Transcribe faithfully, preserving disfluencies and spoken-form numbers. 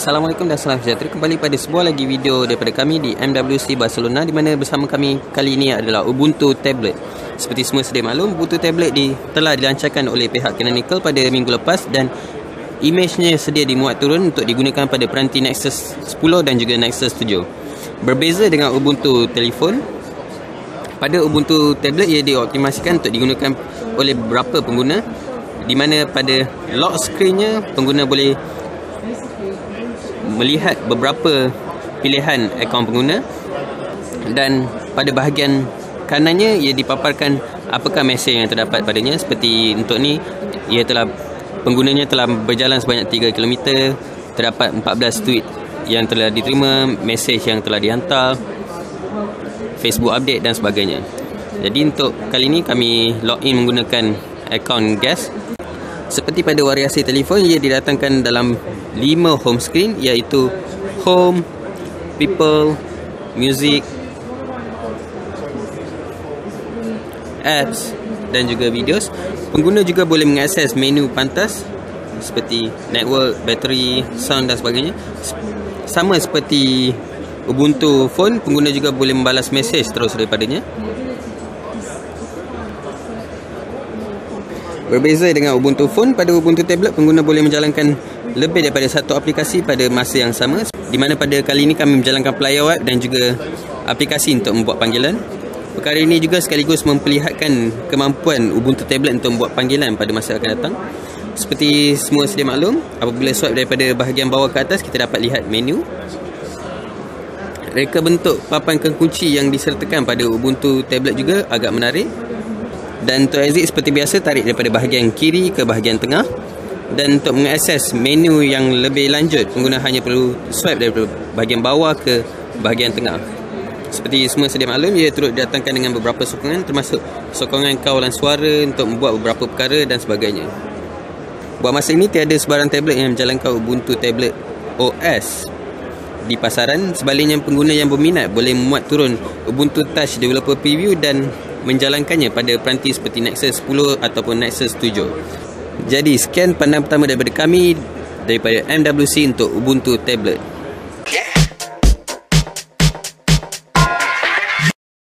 Assalamualaikum dan salam sejahtera. Kembali pada sebuah lagi video daripada kami di M W C Barcelona, di mana bersama kami kali ini adalah Ubuntu Tablet. Seperti semua sedia maklum, Ubuntu Tablet di, telah dilancarkan oleh pihak Canonical pada minggu lepas dan imejnya sedia dimuat turun untuk digunakan pada peranti Nexus sepuluh dan juga Nexus tujuh. Berbeza dengan Ubuntu telefon, pada Ubuntu Tablet ia dioptimasikan untuk digunakan oleh beberapa pengguna, di mana pada lock screen-nya pengguna boleh melihat beberapa pilihan akaun pengguna, dan pada bahagian kanannya ia dipaparkan apakah mesej yang terdapat padanya. Seperti untuk ni, ia telah penggunanya telah berjalan sebanyak tiga kilometer, terdapat empat belas tweet yang telah diterima, mesej yang telah dihantar, Facebook update dan sebagainya. Jadi untuk kali ini kami login menggunakan akaun guest. Seperti pada variasi telefon, ia didatangkan dalam lima home screen, iaitu Home, People, Music, Apps dan juga Videos. Pengguna juga boleh mengakses menu pantas seperti Network, Battery, Sound dan sebagainya. Sama seperti Ubuntu Phone, pengguna juga boleh membalas mesej terus daripadanya. Berbeza dengan Ubuntu Phone, pada Ubuntu Tablet pengguna boleh menjalankan lebih daripada satu aplikasi pada masa yang sama, di mana pada kali ini kami menjalankan player web dan juga aplikasi untuk membuat panggilan. Perkara ini juga sekaligus memperlihatkan kemampuan Ubuntu Tablet untuk membuat panggilan pada masa akan datang. Seperti semua sedia maklum, apabila swipe daripada bahagian bawah ke atas, kita dapat lihat menu. Reka bentuk papan kunci yang disertakan pada Ubuntu Tablet juga agak menarik. Dan untuk exit seperti biasa, tarik daripada bahagian kiri ke bahagian tengah. Dan untuk mengakses menu yang lebih lanjut, pengguna hanya perlu swipe daripada bahagian bawah ke bahagian tengah. Seperti semua sedia maklum, ia turut didatangkan dengan beberapa sokongan, termasuk sokongan kawalan suara untuk membuat beberapa perkara dan sebagainya. Buat masa ini, tiada sebarang tablet yang menjalankan Ubuntu Tablet O S di pasaran. Sebaliknya, pengguna yang berminat boleh memuat turun Ubuntu Touch Developer Preview dan menjalankannya pada peranti seperti Nexus sepuluh ataupun Nexus tujuh. Jadi sekian pandangan pertama daripada kami daripada M W C untuk Ubuntu Tablet.